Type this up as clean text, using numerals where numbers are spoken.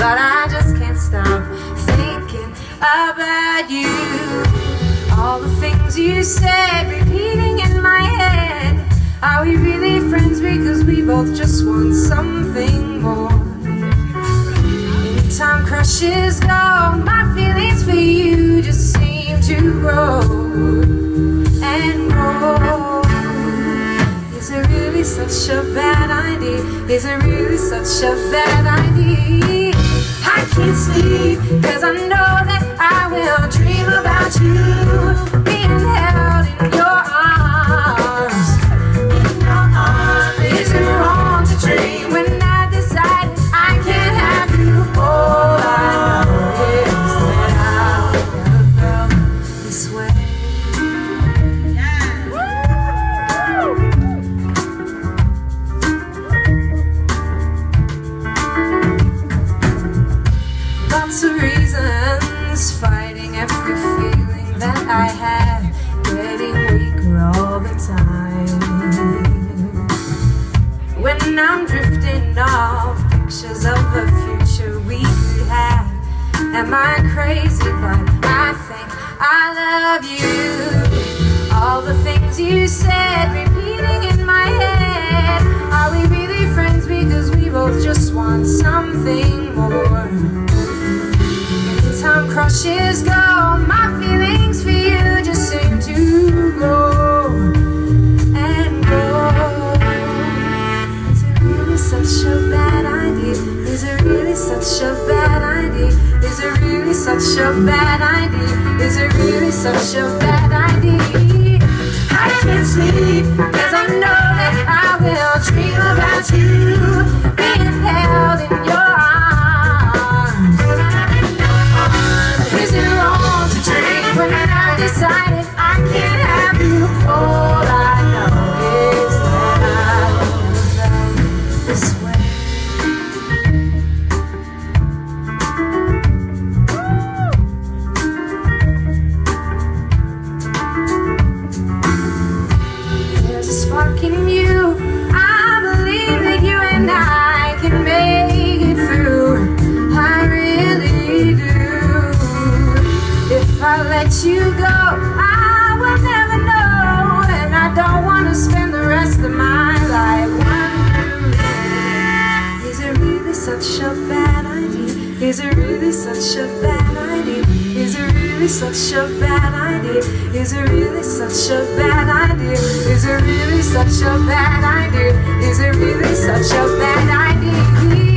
but I just can't stop thinking about you. All the things you said repeating in my head. Are we really friends because we both just want something more? Time crushes low, my feelings for you just seem to grow and grow. Is it really such a bad idea? Is it really such a bad idea? I can't sleep, cause I know that I will dream about you being held in your arms. In your arms. Is it wrong to dream when I decide I can't have you? All I know is that I've never felt this way. Lots of reasons, fighting every feeling that I had, getting weaker all the time. When I'm drifting off pictures of a future we could have. Am I crazy? But I think I love you. All the things you said repeating in my head. Are we really friends because we both just want something more? Time crushes go, my feelings for you just seem to grow and grow. Is it really such a bad idea? Is it really such a bad idea? Is it really such a bad idea? Is it really such a bad idea? I can't sleep, cause I know that I will dream about you being held in your arms. Is it wrong to dream when I decided I can't have you? All I know is that I've never felt this way. There's a spark in you. I believe that you and I can make it through. I really do. If I let you go, I will never know, and I don't want to spend the rest of my life wondering. Is it really such a bad idea? Is it really such a bad idea? Is it really such a bad idea? Is it really such a bad idea? Is it really such a bad idea? Is it really such a bad idea?